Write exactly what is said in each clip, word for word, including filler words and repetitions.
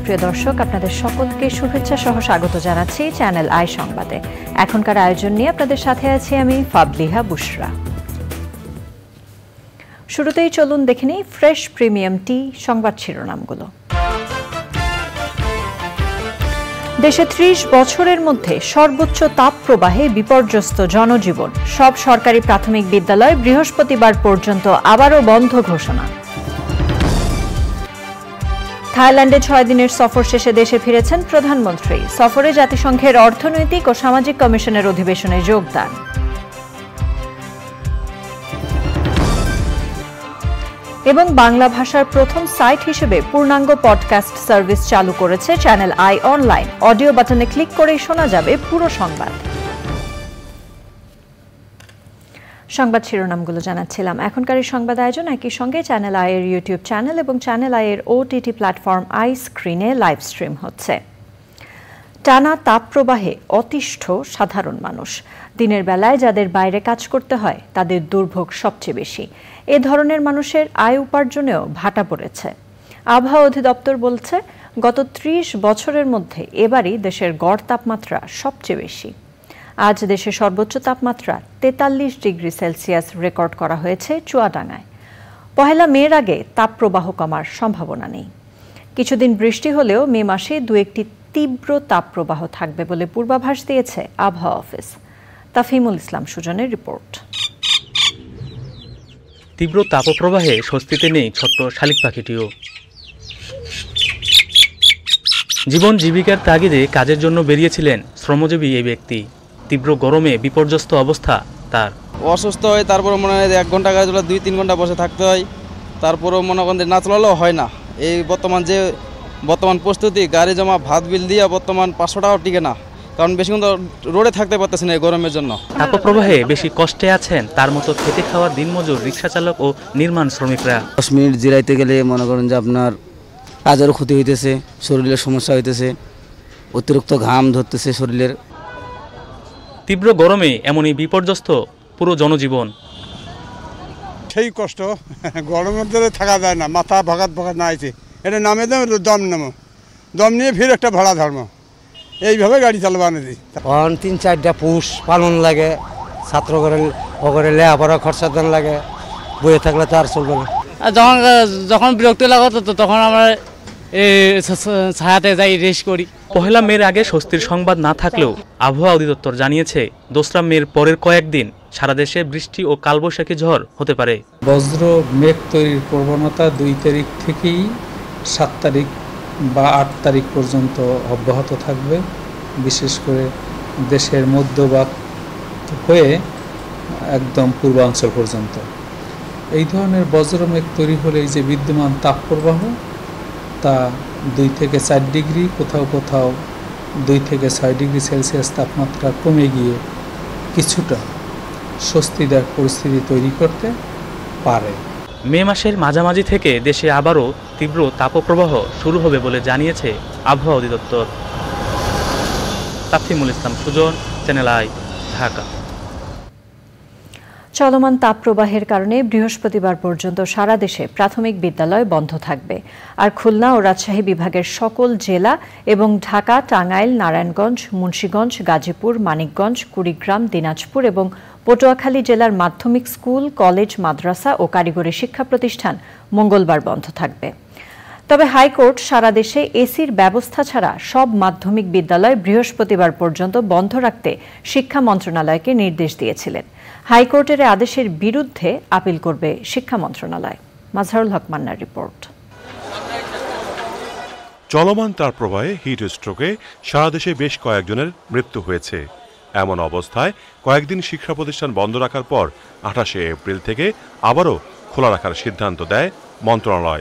সুপ্রিয় দর্শক, আপনাদের সকলকে শুভেচ্ছা সহ স্বাগত জানাচ্ছি চ্যানেল আই সংবাদে। এখনকার আয়োজন নিয়ে আপনাদের সাথে আছি আমি ফাবলিহা বুশরা। শুরুতেই চলুন দেখে নিই ফ্রেশ প্রিমিয়াম টি সংবাদ শিরোনামগুলো। দেশে ত্রিশ বছরের মধ্যে সর্বোচ্চ তাপ প্রবাহে বিপর্যস্ত জনজীবন। সব সরকারি প্রাথমিক বিদ্যালয় বৃহস্পতিবার পর্যন্ত আবারও বন্ধ ঘোষণা। থাইল্যান্ডে ছয় দিনের সফর শেষে দেশে ফিরেছেন প্রধানমন্ত্রী। সফরে জাতিসংঘের অর্থনৈতিক ও সামাজিক কমিশনের অধিবেশনে যোগদান। এবং বাংলা ভাষার প্রথম সাইট হিসেবে পূর্ণাঙ্গ পডকাস্ট সার্ভিস চালু করেছে চ্যানেল আই অনলাইন। অডিও বাটনে ক্লিক করেই শোনা যাবে পুরো সংবাদ। সংবাদ শিরোনামগুলো জানাচ্ছিলাম। এখনকার এই সংবাদ আয়োজন একই সঙ্গে চ্যানেল আই এর ইউটিউব চ্যানেল এবং চ্যানেল আই এর ওটিটি প্ল্যাটফর্ম আই স্ক্রিনে লাইভ স্ট্রিম হচ্ছে। টানা তাপপ্রবাহে অতিষ্ঠ সাধারণ মানুষ। দিনের বেলায় যাদের বাইরে কাজ করতে হয় তাদের দুর্ভোগ সবচেয়ে বেশি। এ ধরনের মানুষের আয় উপার্জনেও ভাটা পড়েছে। আবহাওয়া অধিদপ্তর বলছে, গত ত্রিশ বছরের মধ্যে এবারই দেশের গড় তাপমাত্রা সবচেয়ে বেশি। আজ দেশে সর্বোচ্চ তাপমাত্রা তেতাল্লিশ ডিগ্রি সেলসিয়াস রেকর্ড করা হয়েছে চুয়াডাঙ্গায়। পহেলা মের আগে তাপপ্রবাহ কমার সম্ভাবনা নেই। কিছুদিন বৃষ্টি হলেও মে মাসে দু একটি তীব্র তাপপ্রবাহ থাকবে বলে পূর্বাভাস দিয়েছে আবহাওয়া অফিস। তাফহিমুল ইসলাম সুজনের রিপোর্ট। তীব্র তাপপ্রবাহে স্বস্তিতে নেই ছোট্ট শালিক পাখিটিও। জীবন জীবিকার তাগিদে কাজের জন্য বেরিয়েছিলেন শ্রমজীবী এই ব্যক্তি। তীব্র গরমে বিপর্যস্ত অবস্থা তার। অসুস্থ হয়, তারপরে মনে হয় এক ঘন্টা কাজ চলে দুই তিন ঘন্টা বসে থাকতে হয়। তারপরেও মনে করেন না চলালেও হয় না। এই বর্তমান যে বর্তমান প্রস্তুতি, গাড়ি জমা ভাত বিল দিয়ে বর্তমান পাঁচশো টাকাও টিকে না, কারণ বেশিক্ষণ তো রোডে থাকতে পারতেছে না এই গরমের জন্য। তাপপ্রবাহে বেশি কষ্টে আছেন তার মতো খেটে খাওয়া দিনমজুর, রিক্সা চালক ও নির্মাণ শ্রমিকরা। দশ মিনিট জিরাইতে গেলে মনে করেন যে আপনার কাজেরও ক্ষতি হইতেছে, শরীরের সমস্যা হইতেছে, অতিরিক্ত ঘাম ধরতেছে শরীরের। তীব্র গরমে এমনই বিপর্যস্ত পুরো জনজীবন। সেই কষ্ট, গরমের মধ্যে থাকা যায় না, মাথা ভাগাত ভাগাত না আইছে, এটা নামে দাম দম নামো, দম নিয়ে ফির একটা ভাড়া ধর্ম, এইভাবে গাড়ি চালাবা না দিই। অন তিন চারটা পুষ পালন লাগে, ছাত্র করে ওগরে লেখাপড়া খরচা দেন লাগে, বইয়ে থাকলে তো আর চলবে না। যখন যখন বিরক্তি লাগতো তো তখন আমরা ছায়াতে যাই রেস্ট করি। পহেলা মের আগে স্বস্তির সংবাদ না থাকলেও আবহাওয়া অধিদপ্তর জানিয়েছে দোসরা মের পরের কয়েকদিন সারা দেশে বৃষ্টি ও কালবৈশাখী ঝড় হতে পারে। বজ্র মেঘ তৈরির প্রবণতা দুই তারিখ থেকেই সাত তারিখ বা আট তারিখ পর্যন্ত অব্যাহত থাকবে। বিশেষ করে দেশের মধ্যভাগ হয়ে একদম পূর্বাঞ্চল পর্যন্ত এই ধরনের বজ্রমেঘ তৈরি হলে এই যে বিদ্যমান তাপপ্রবাহ তা দুই থেকে চার ডিগ্রি, কোথাও কোথাও দুই থেকে ছয় ডিগ্রি সেলসিয়াস তাপমাত্রা কমে গিয়ে কিছুটা স্বস্তিদায়ক পরিস্থিতি তৈরি করতে পারে। মে মাসের মাঝামাঝি থেকে দেশে আবারও তীব্র তাপপ্রবাহ শুরু হবে বলে জানিয়েছে আবহাওয়া অধিদপ্তর। Tafhimul Islam Sujon, channel I, Dhaka. চলমান তাপপ্রবাহের কারণে বৃহস্পতিবার পর্যন্ত সারা দেশে প্রাথমিক বিদ্যালয় বন্ধ থাকবে। আর খুলনা ও রাজশাহী বিভাগের সকল জেলা এবং ঢাকা, টাঙ্গাইল, নারায়ণগঞ্জ, মুন্সিগঞ্জ, গাজীপুর, মানিকগঞ্জ, কুড়িগ্রাম, দিনাজপুর এবং পটুয়াখালী জেলার মাধ্যমিক স্কুল, কলেজ, মাদ্রাসা ও কারিগরি শিক্ষা প্রতিষ্ঠান মঙ্গলবার বন্ধ থাকবে। তবে হাইকোর্ট সারা দেশে এসির ব্যবস্থা ছাড়া সব মাধ্যমিক বিদ্যালয় বৃহস্পতিবার পর্যন্ত বন্ধ রাখতে শিক্ষা মন্ত্রণালয়কে নির্দেশ দিয়েছিলেন। হাইকোর্টের আদেশের বিরুদ্ধে আপিল করবে শিক্ষা মন্ত্রণালয়। মাজহারুল হক মান্নার রিপোর্ট। চলমান তাপপ্রবাহে হিট স্ট্রোকে সারা দেশে বেশ কয়েকজনের মৃত্যু হয়েছে। এমন অবস্থায় কয়েকদিন শিক্ষা প্রতিষ্ঠান বন্ধ রাখার পর আঠাশে এপ্রিল থেকে আবারও খোলা রাখার সিদ্ধান্ত দেয় মন্ত্রণালয়।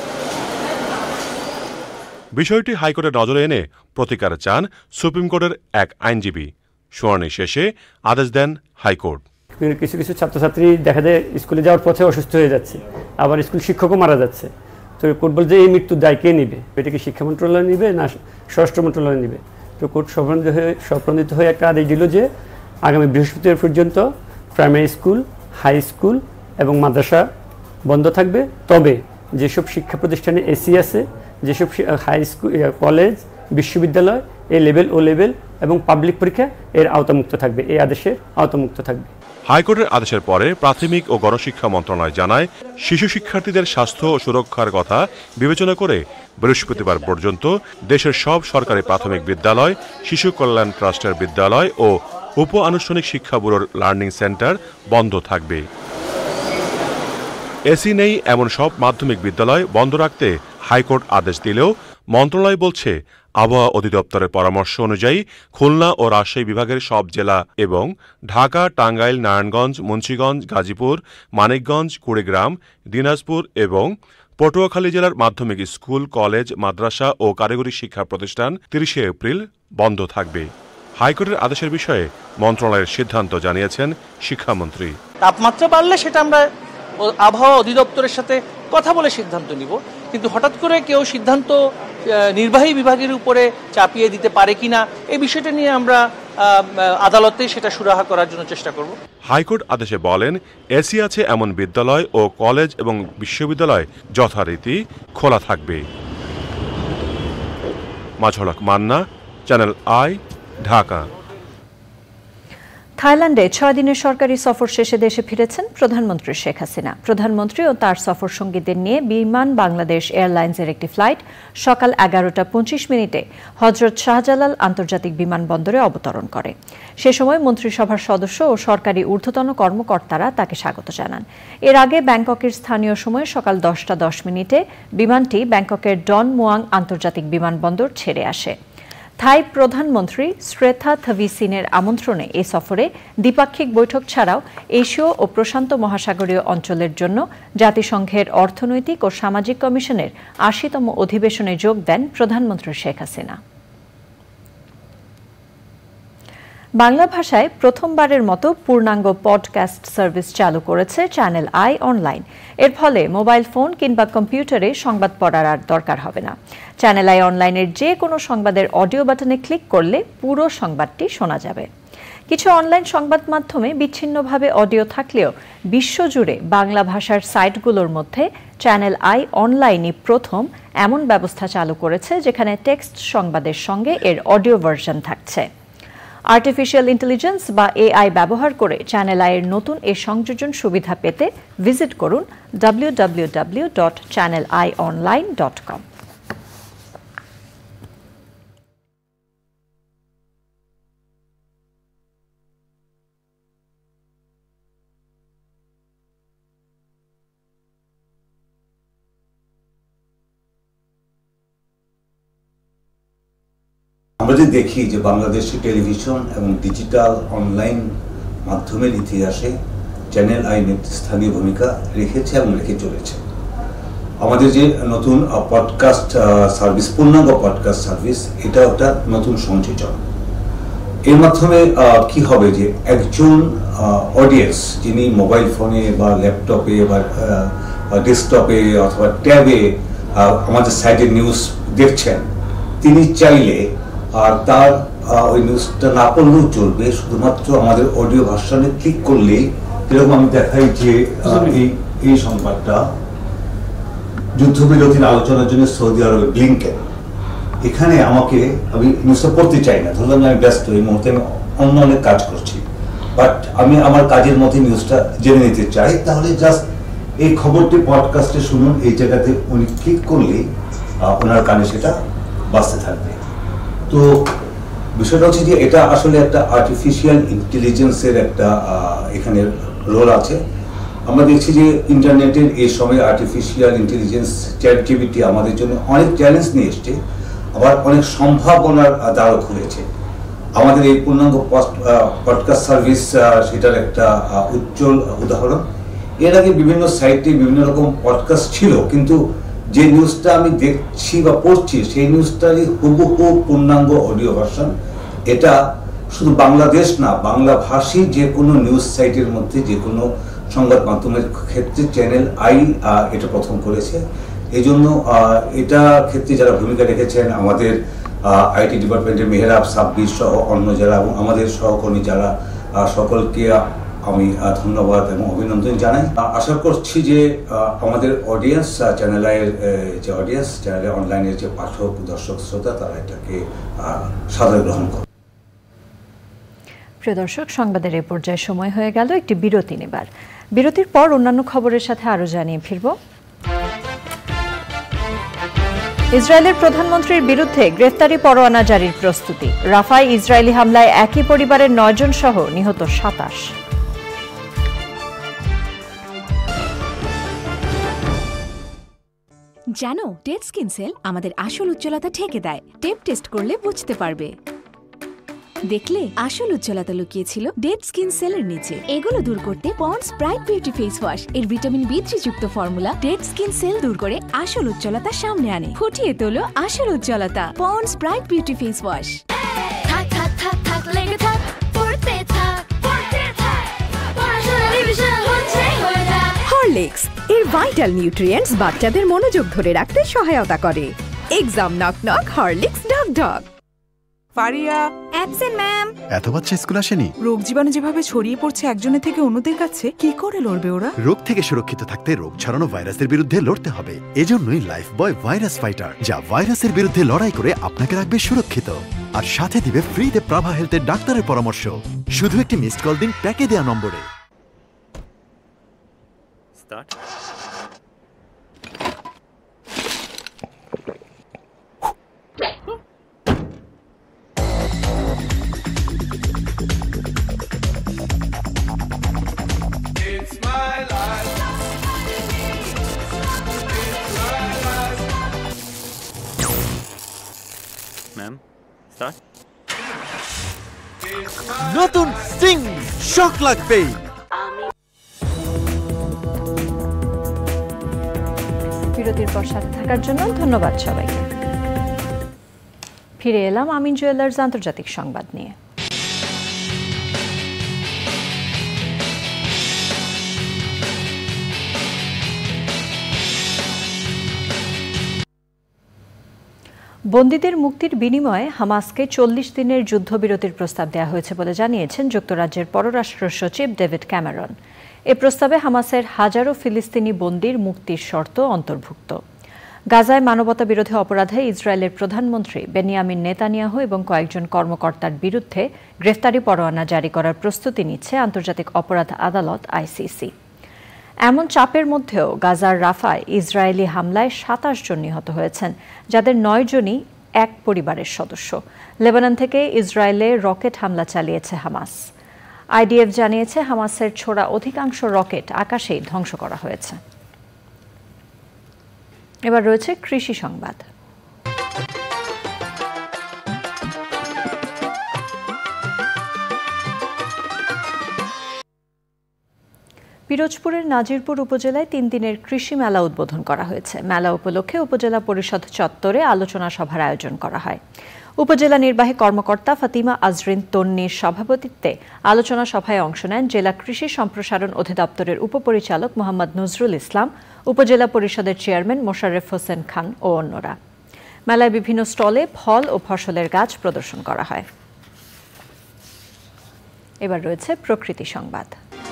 বিষয়টি হাইকোর্টের নজরে এনে প্রতিকার চান সুপ্রিম কোর্টের এক আইনজীবী। শুনানি শেষে আদেশ দেন হাইকোর্ট। কিছু কিছু ছাত্রছাত্রী দেখা যায় স্কুলে যাওয়ার পথে অসুস্থ হয়ে যাচ্ছে, আবার স্কুল শিক্ষকও মারা যাচ্ছে। তো কোর্ট বলছে এই মৃত্যুর দায় কে নিবে? এটা কি শিক্ষা মন্ত্রণালয় নিবে না স্বরাষ্ট্র মন্ত্রণালয় নিবে? তো কোর্ট সপ্রণিত হয়ে সপ্রণিত হয়ে একটা আদেশ দিল যে আগামী বৃহস্পতিবার পর্যন্ত প্রাইমারি স্কুল, হাই স্কুল এবং মাদ্রাসা বন্ধ থাকবে। তবে যেসব শিক্ষা প্রতিষ্ঠানে এসি আছে যেসব হাই স্কুল, কলেজ, বিশ্ববিদ্যালয় এ লেভেল, ও লেভেল এবং পাবলিক পরীক্ষা এর আওতামুক্ত থাকবে, এই আদেশের আওতামুক্ত থাকবে। হাইকোর্টের আদেশের পরে প্রাথমিক ও গণশিক্ষা মন্ত্রণালয় জানায়, শিশু শিক্ষার্থীদের স্বাস্থ্য ও সুরক্ষার কথা বিবেচনা করে বৃহস্পতিবার পর্যন্ত দেশের সব সরকারি প্রাথমিক বিদ্যালয়, শিশু কল্যাণ ট্রাস্টের বিদ্যালয় ও উপ আনুষ্ঠানিক শিক্ষা ব্যুরোর লার্নিং সেন্টার বন্ধ থাকবে। এসি নেই এমন সব মাধ্যমিক বিদ্যালয় বন্ধ রাখতে হাইকোর্ট আদেশ দিলেও মন্ত্রণালয় বলছে, আবহাওয়া অধিদপ্তরের পরামর্শ অনুযায়ী খুলনা ও রাজশাহী বিভাগের সব জেলা এবং ঢাকা, টাঙ্গাইল, নারায়ণগঞ্জ, মুন্সিগঞ্জ, গাজীপুর, মানিকগঞ্জ, কুড়িগ্রাম, দিনাজপুর এবং পটুয়াখালী জেলার মাধ্যমিক স্কুল, কলেজ, মাদ্রাসা ও কারিগরি শিক্ষা প্রতিষ্ঠান তিরিশে এপ্রিল বন্ধ থাকবে। হাইকোর্টের আদেশের বিষয়ে মন্ত্রণালয়ের সিদ্ধান্ত জানিয়েছেন শিক্ষামন্ত্রী। তাপমাত্রা বাড়লে সেটা আমরা আবহাওয়া অধিদপ্তরের সাথে কথা বলে সিদ্ধান্ত নিব, কিন্তু হঠাৎ করে কেউ সিদ্ধান্ত নির্বাহী বিভাগের উপরে চাপিয়ে দিতে পারে কিনা এই বিষয়টা নিয়ে আমরা আদালতে সেটা সুরাহা করার জন্য চেষ্টা করব। হাইকোর্ট আদেশে বলেন, এসি আছে এমন বিদ্যালয় ও কলেজ এবং বিশ্ববিদ্যালয় যথারীতি খোলা থাকবে। Mazhar Haque Manna, channel I, Dhaka. থাইল্যান্ডে ছয় দিনের সরকারি সফর শেষে দেশে ফিরেছেন প্রধানমন্ত্রী শেখ হাসিনা। প্রধানমন্ত্রী ও তার সফর সঙ্গীদের নিয়ে বিমান বাংলাদেশ এয়ারলাইন্সের একটি ফ্লাইট সকাল এগারোটা পঁচিশ মিনিটে হজরত শাহজালাল আন্তর্জাতিক বিমানবন্দরে অবতরণ করে। সে সময় মন্ত্রিসভার সদস্য ও সরকারি ঊর্ধ্বতন কর্মকর্তারা তাকে স্বাগত জানান। এর আগে ব্যাংককের স্থানীয় সময় সকাল দশটা দশ মিনিটে বিমানটি ব্যাংককের ডন মুয়াং আন্তর্জাতিক বিমানবন্দর ছেড়ে আসে। থাই প্রধানমন্ত্রী শ্রেথা থাভিসিনের আমন্ত্রণে এই সফরে দ্বিপাক্ষিক বৈঠক ছাড়াও এশীয় ও প্রশান্ত মহাসাগরীয় অঞ্চলের জন্য জাতিসংঘের অর্থনৈতিক ও সামাজিক কমিশনের আশিতম অধিবেশনে যোগ দেন প্রধানমন্ত্রী শেখ হাসিনা। বাংলা ভাষায় প্রথমবারের মতো পূর্ণাঙ্গ পডকাস্ট সার্ভিস চালু করেছে চ্যানেল আই অনলাইন। এর ফলে মোবাইল ফোন কিংবা কম্পিউটারে সংবাদ পড়ার আর দরকার হবে না। চ্যানেল আই অনলাইনের যে কোনো সংবাদের অডিও বাটনে ক্লিক করলে পুরো সংবাদটি শোনা যাবে। কিছু অনলাইন সংবাদ মাধ্যমে বিচ্ছিন্নভাবে অডিও থাকলেও বিশ্বজুড়ে বাংলা ভাষার সাইটগুলোর মধ্যে চ্যানেল আই অনলাইনই প্রথম এমন ব্যবস্থা চালু করেছে যেখানে টেক্সট সংবাদের সঙ্গে এর অডিও ভার্সন থাকছে। আর্টিফিশিয়াল ইন্টেলিজেন্স বা এআই ব্যবহার করে চ্যানেল আই এর নতুন এই সংযোজন সুবিধা পেতে ভিজিট করুন W W W dot channel I online dot com. আমরা যে দেখি যে বাংলাদেশি টেলিভিশন এবং ডিজিটাল অনলাইন মাধ্যমের ইতিহাসে চ্যানেল আই নেতৃস্থানীয় ভূমিকা রেখেছে এবং রেখে চলেছে। আমাদের যে নতুন পডকাস্ট সার্ভিস, পূর্ণাঙ্গ পডকাস্ট সার্ভিস, এটা একটা নতুন সংযোজন। এর মাধ্যমে কি হবে যে একজন অডিয়েন্স যিনি মোবাইল ফোনে বা ল্যাপটপে বা ডেস্কটপে অথবা ট্যাবে আমাদের সাইটে নিউজ দেখছেন, তিনি চাইলে আর তার ওই নিউজটা না পড়লেও চলবে, শুধুমাত্র আমাদের অডিও ভার্সনে ক্লিক করলেই, যেরকম আমি দেখাই যে এই এই সংবাদটা যুদ্ধবিরতির আলোচনার জন্য সৌদি আরবে ব্লিংকেন, এখানে আমাকে আমি নিউজটা পড়তে চাই না, ধরলাম আমি ব্যস্ত, এই মুহূর্তে আমি অন্য অনেক কাজ করছি, বাট আমি আমার কাজের মধ্যে নিউজটা জেনে নিতে চাই, তাহলে জাস্ট এই খবরটি পডকাস্টে শুনুন, এই জায়গাতে উনি ক্লিক করলেই ওনার কানে সেটা বাজতে থাকবে। তো বিষয়টা হচ্ছে যে এটা আসলে একটা আর্টিফিশিয়াল ইন্টেলিজেন্সের একটা এখানে রোল আছে। আমরা দেখছি যে ইন্টারনেটের এই সময় আর্টিফিশিয়াল ইন্টেলিজেন্স, চ্যাট জিপিটি আমাদের জন্য অনেক চ্যালেঞ্জ নিয়ে এসছে, আবার অনেক সম্ভাবনার দ্বারও খুলেছে। আমাদের এই পূর্ণাঙ্গ পডকাস্ট সার্ভিস সেটার একটা উজ্জ্বল উদাহরণ। এর আগে বিভিন্ন সাইটে বিভিন্ন রকম পডকাস্ট ছিল, কিন্তু যে নিউজটা আমি দেখছি বা পড়ছি সেই নিউজটারই হুবহু পূর্ণাঙ্গ অডিও ভার্সন। এটা শুধু বাংলাদেশ না, বাংলা ভাষী যে কোনো নিউজ সাইটের মধ্যে, যে কোনো সংবাদ মাধ্যমের ক্ষেত্রে চ্যানেল আই এটা প্রথম করেছে। এই জন্য এটা ক্ষেত্রে যারা ভূমিকা রেখেছেন, আমাদের আইটি ডিপার্টমেন্টের মেহরাব, সাব্বির সহ অন্য যারা এবং আমাদের সহকর্মী যারা, সকলকে আমি ধন্যবাদ এবং অভিনন্দন জানাই। আশা করছি যে আমাদের অডিয়েন্স, চ্যানেল আইয়ের যে অডিয়েন্স, চ্যানেলে অনলাইনের যে পাঠক, দর্শক, শ্রোতা, তারা এটাকে সাদরে গ্রহণ করে। প্রিয় দর্শক, সংবাদের এ পর্যায়ে সময় হয়ে গেল একটি বিরতি নেবার। বিরতির পর অন্যান্য খবরের সাথে আরও জানিয়ে ফিরব। ইসরায়েলের প্রধানমন্ত্রীর বিরুদ্ধে গ্রেফতারি পরোয়ানা জারির প্রস্তুতি। রাফায় ইসরায়েলি হামলায় একই পরিবারের নয় জন সহ নিহত সাতাশ। জানো, ডেড স্কিন সেল আমাদের আসল উজ্জ্বলতা ঢেকে দেয়। টেপ টেস্ট করলে বুঝতে পারবে। দেখলে আসল উজ্জ্বলতা লুকিয়ে ছিল ডেড স্কিন সেলের নিচে। এগুলো দূর করতে Pond's bright beauty face wash এর ভিটামিন বি থ্রি যুক্ত ফর্মুলা ডেড স্কিন সেল দূর করে আসল উজ্জ্বলতা সামনে আনে। ফুটিয়ে তোলো আসল উজ্জ্বলতা। Pond's bright beauty face wash. থাক থাক থাক থাক লেগে থাক, পড়তে থাক, পড়তে থাক, পড়াশোনা রিভিশন হচ্ছে হয়ে যায়। হরলিক্স এর ভাইটাল নিউট্রিয়েন্টস বাচ্চাদের মনোযোগ ধরে রাখতে সহায়তা করে। এক্সাম নক নক, হরলিক্স ঢক ঢক। Faria absent ma'am. এত বাচ্চা স্কুল আসেনি? রোগ জীবাণু যেভাবে ছড়িয়ে পড়ছে একজনের থেকে অন্যদের কাছে, কি করে লড়বে ওরা? রোগ থেকে সুরক্ষিত থাকতে রোগ ছড়ানো ভাইরাসের বিরুদ্ধে লড়তে হবে। এজন্যই লাইফ বয় ভাইরাস ফাইটার, যা ভাইরাসের বিরুদ্ধে লড়াই করে আপনাকে রাখবে সুরক্ষিত। আর সাথে দিবে ফ্রিতে প্রাভা হেলথের ডাক্তারের পরামর্শ। শুধু একটি মিসড কল দিন প্যাকে দেয়া নম্বরে। স্টার্ট। নতুন স্টিং শক লাগবে। বিরতির পর সাথে থাকার জন্য ধন্যবাদ সবাইকে। ফিরে এলাম আমিন জুয়েলার্স আন্তর্জাতিক সংবাদ নিয়ে। বন্দীদের মুক্তির বিনিময়ে হামাসকে চল্লিশ দিনের যুদ্ধবিরতির প্রস্তাব দেওয়া হয়েছে বলে জানিয়েছেন যুক্তরাজ্যের পররাষ্ট্র সচিব ডেভিড ক্যামেরন। এ প্রস্তাবে হামাসের হাজারো ফিলিস্তিনি বন্দীর মুক্তির শর্ত অন্তর্ভুক্ত। গাজায় মানবতা বিরোধী অপরাধে ইসরায়েলের প্রধানমন্ত্রী বেনিয়ামিন নেতানিয়াহু এবং কয়েকজন কর্মকর্তার বিরুদ্ধে গ্রেফতারি পরোয়ানা জারি করার প্রস্তুতি নিচ্ছে আন্তর্জাতিক অপরাধ আদালত আইসিসি। এমন চাপের মধ্যেও গাজার রাফায় ইসরায়েলি হামলায় সাতাশ জন নিহত হয়েছেন, যাদের নয় জনই এক পরিবারের সদস্য। লেবানন থেকে ইসরায়েলে রকেট হামলা চালিয়েছে হামাস। আইডিএফ জানিয়েছে হামাসের ছোড়া অধিকাংশ রকেট আকাশেই ধ্বংস করা হয়েছে। এবার রয়েছে কৃষি সংবাদ। পিরোজপুরের নাজিরপুর উপজেলায় তিন দিনের কৃষি মেলা উদ্বোধন করা হয়েছে। মেলা উপলক্ষে উপজেলা পরিষদ চত্বরে আলোচনা সভার আয়োজন করা হয়। উপজেলা নির্বাহী কর্মকর্তা ফাতিমা আজরিন তন্নির সভাপতিত্বে আলোচনা সভায় অংশ নেন জেলা কৃষি সম্প্রসারণ অধিদপ্তরের উপপরিচালক মোহাম্মদ নজরুল ইসলাম, উপজেলা পরিষদের চেয়ারম্যান মোশাররফ হোসেন খান ও অন্যরা। মেলায় বিভিন্ন স্টলে ফল ও ফসলের গাছ প্রদর্শন করা হয়। এবার রয়েছে প্রকৃতি সংবাদ।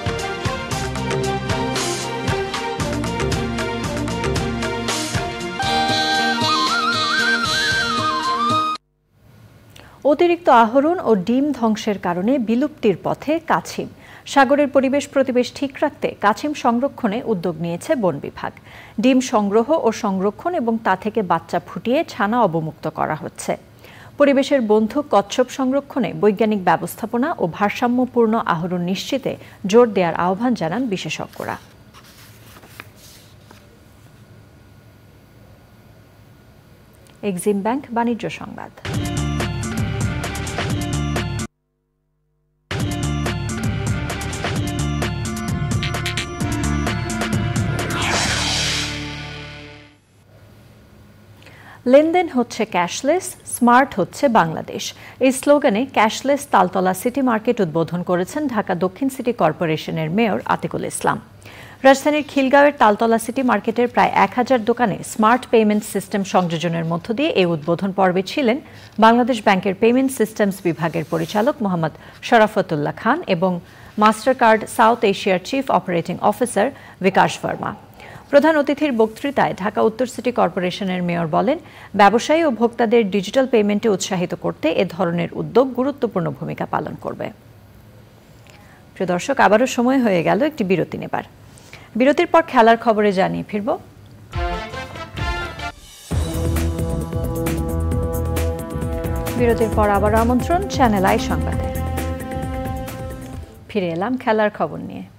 অতিরিক্ত আহরণ ও ডিম ধ্বংসের কারণে বিলুপ্তির পথে কাছিম। সাগরের পরিবেশ প্রতিবেশ ঠিক রাখতে কাছিম সংরক্ষণে উদ্যোগ নিয়েছে বন বিভাগ। ডিম সংগ্রহ ও সংরক্ষণ এবং তা থেকে বাচ্চা ফুটিয়ে ছানা অবমুক্ত করা হচ্ছে। পরিবেশের বন্ধু কচ্ছপ সংরক্ষণে বৈজ্ঞানিক ব্যবস্থাপনা ও ভারসাম্যপূর্ণ আহরণ নিশ্চিতে জোর দেওয়ার আহ্বান জানান বিশেষজ্ঞরা। এক্সিম ব্যাংক বাণিজ্য সংবাদ। লেনদেন হচ্ছে ক্যাশলেস, স্মার্ট হচ্ছে বাংলাদেশ। এই স্লোগানে ক্যাশলেস তালতলা সিটি মার্কেট উদ্বোধন করেছেন ঢাকা দক্ষিণ সিটি কর্পোরেশনের মেয়র আতিকুল ইসলাম। রাজধানীর খিলগাঁওয়ের তালতলা সিটি মার্কেটের প্রায় এক হাজার দোকানে স্মার্ট পেমেন্ট সিস্টেম সংযোজনের মধ্য দিয়ে এই উদ্বোধন পর্বে ছিলেন বাংলাদেশ ব্যাংকের পেমেন্ট সিস্টেমস বিভাগের পরিচালক মোহাম্মদ শরাফতুল্লাহ খান এবং মাস্টার কার্ড সাউথ এশিয়ার chief operating officer Bikash Verma. প্রধান অতিথির বক্তৃতায় ঢাকা উত্তর সিটি কর্পোরেশনের মেয়র বলেন, ব্যবসায়ী ও ভোক্তাদের ডিজিটাল পেমেন্টে উৎসাহিত করতে এ ধরনের উদ্যোগ গুরুত্বপূর্ণ ভূমিকা পালন করবে। প্রিয় দর্শক, আবারও সময় হয়ে গেল একটি বিরতি নেবার। বিরতির পর খেলার খবরে জানিয়ে ফিরব। বিরতির পর আবার আমন্ত্রণ চ্যানেল আই সংবাদে। ফিরে এলাম খেলার খবর নিয়ে।